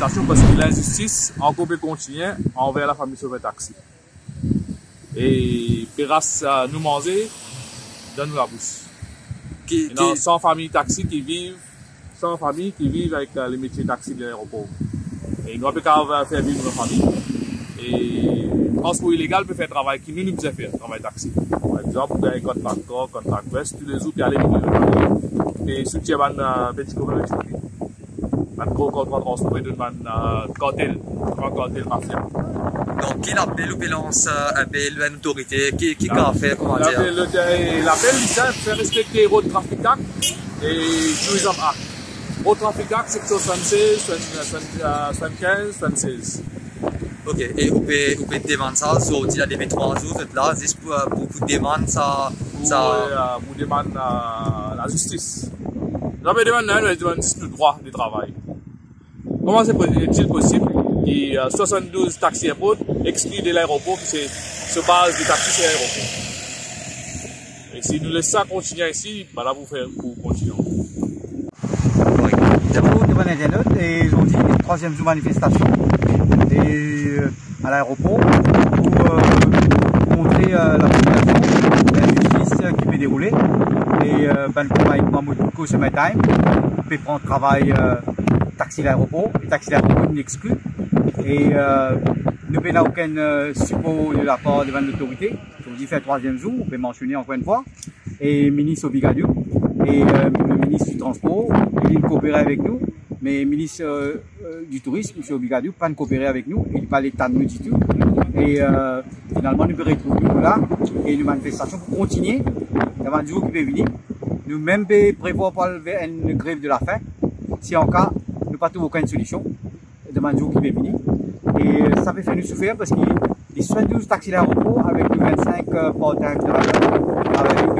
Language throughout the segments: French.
manifestation parce que l'injustice encore peut continuer envers la famille Sauvé Taxi. Et Péras nous manger, donne nous la bouche. Il y a 100 familles taxi qui vivent, 100 familles qui vivent avec les métiers taxi de l'aéroport. Et nous ne pouvons pas faire vivre nos familles. Et transport illégal peut faire travail qui nous faisons faire, travail taxi. Par exemple, vous avez contract west, tous les jours, puis aller venir et soutien à petit communauté. Un gros contrat de transport de cartel mafia. Donc, qui l'appelle ou lance appel à une autorité? Qui a fait, comment dire? L'appel, c'est respecter le Road Traffic Act et Tourism Act. Road Traffic Act, section 76, 75, 76. Ok, et vous pouvez demander ça, sur il y a des 3 jours, là, juste pour vous demander ça. Vous demandez la justice. Nous demandons juste le droit du travail. Comment est-il possible que 72 taxis airport excluent de l'aéroport qui se base du taxi sur l'aéroport? Et si nous laissons ça continuer ici, bah là vous faire pour continuer. Oui, d'abord devant l'internaute et aujourd'hui, 3e jour manifestation et à l'aéroport pour montrer la population l'injustice qui peut dérouler. Et ben, comme avec Mamoudou ce matin, on peut prendre travail taxi l'aéroport, et taxi l'aéroport nous exclut. Et nous n'avons aucun support de la part de l'autorité. Aujourd'hui, fait 3e jour, on peut mentionner encore une fois. Et ministre Obigadou et le ministre du Transport, il coopérait avec nous. Mais le ministre du Tourisme, M. Obigadou, pas coopérer avec nous, il n'est pas l'État de nous du tout. Et finalement, nous pouvons retrouver nous là et une manifestation pour continuer devant le jour qui peut venir. Nous même prévoir pour une grève de la faim. Si en cas, nous n'avons pas aucune solution devant le jour qui peut venir. Et ça peut faire nous souffrir parce que les 72 taxis d'aéroport avec les 25 part-time de la avec les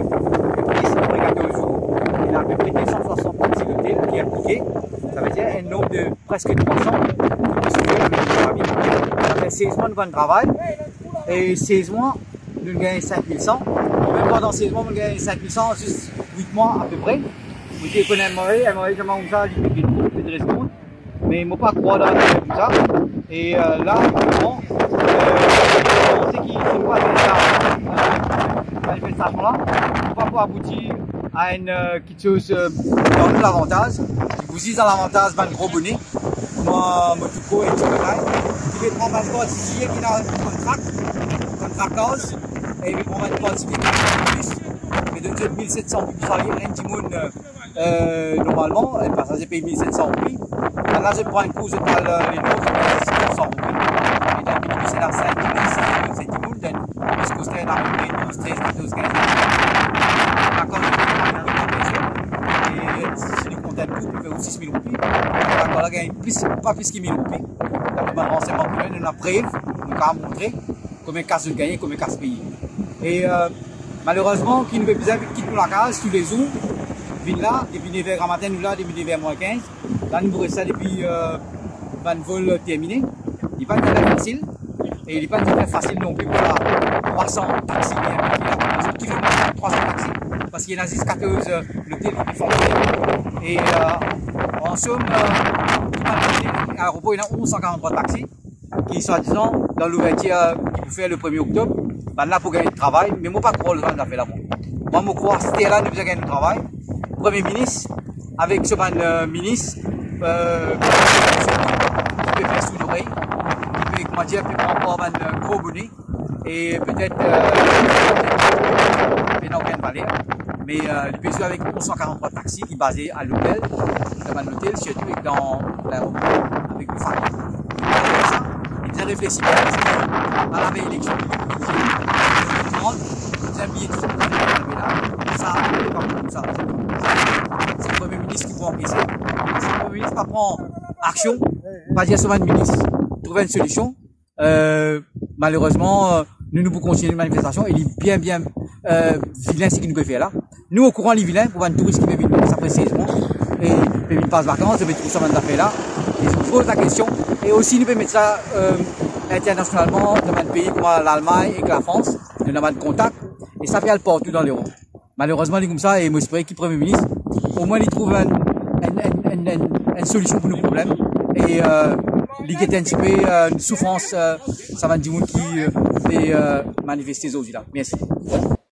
14 jours, il y a à peu près 260 taxis d'hôtel qui est appliqué. Ça veut dire un nombre de presque 300 qui peut se faire avec les familles. Ça fait 16 mois de bon travail et 16 mois, nous gagnons 5100. Même pendant 16 mois, nous gagnons 5100, juste 8 mois à peu près. Vous dites qu'on aimerait comment ça, il y a de raisons. Mais il ne faut pas croire dans tout ça. Et là, vraiment, on sait qu'il se voit avec la manifestation-là. On ne va pas aboutir à une quelque chose dans l'avantage. Vous dites dans l'avantage, un gros bonnet. Moi, mon tout co et tout le travail. Il va prendre un code ici qui a un contracteurs. Et il va prendre un code ici qui a un plus. Mais de 1700 plus salariés, un petit monde, normalement, les passagers payent 1700 roupies. Là, je prends un coup, je parle les nôtres, je paye 600 roupies. Et donc, c'est là 5 000, 6 000, 7 000, parce que c'est à peu près 12, 13, 14, 15 000. D'accord, je et si nous comptons le coup, on fait aussi 6 000 roupies. D'accord, là, il gagne pas plus que 1 000 roupies. Donc, le renseignement pour nous, on a preuve, on a montré combien de casse de gagner, combien de casse payé. Et malheureusement, qui nous fait besoin de quitter la case tous les jours. Viens là, depuis 9h matin, nous là, depuis 9h moins 15. Là, nous restons depuis le vol terminé. Il n'est pas très facile. Et il n'est pas très facile non plus pour 300 taxis qui font 300 taxis. Parce qu'il y en a juste 14 l'hôtel qui fonctionne. Et en somme, à l'aéroport, il y a 1143 taxis qui, soi-disant, dans l'ouverture qui vous fait le 1er octobre, ben là, pour gagner du travail. Mais moi, pas trop le temps de faire là-bas. Moi, je crois que c'était là, nous faisons gagner du travail. Premier ministre, avec ce ministre, qui peut faire sous l'oreille, qui peut, comment dire, peut prendre un gros bonnet, et peut-être, il n'a aucune valeur, mais il peut jouer avec 1143 taxis qui sont basés à l'hôtel, dans l'hôtel, surtout dans l'aéroport, avec une famille. Ça, il bien réfléchi bien, parce qu'à la veille élection, il a mis tout ça, ça, c'est pas comme ça. C'est le Premier ministre qui prend encaisser. Si le Premier ministre ne prend action, pas dire seulement le ministre, trouver une solution. Malheureusement, nous pouvons continuer une manifestation. Il est bien vilain ce qu'il nous peut faire là. Nous, au courant, les vilains, pour un touriste qui peut venir, ça fait 16 mois, et il peut venir passer vacances, il peut trouver ça dans l'affaire là. Et je pose la question. Et aussi, nous pouvons mettre ça internationalement dans un pays comme l'Allemagne et la France. Nous avons de contact. Et ça fait partout dans l'Europe. Malheureusement, il est comme ça, et moi, j'espère qu'il Premier ministre, au moins, il trouve une solution pour nos problèmes. Et ligue un petit peu une souffrance, ça va dire qui peut manifester aujourd'hui là. Merci.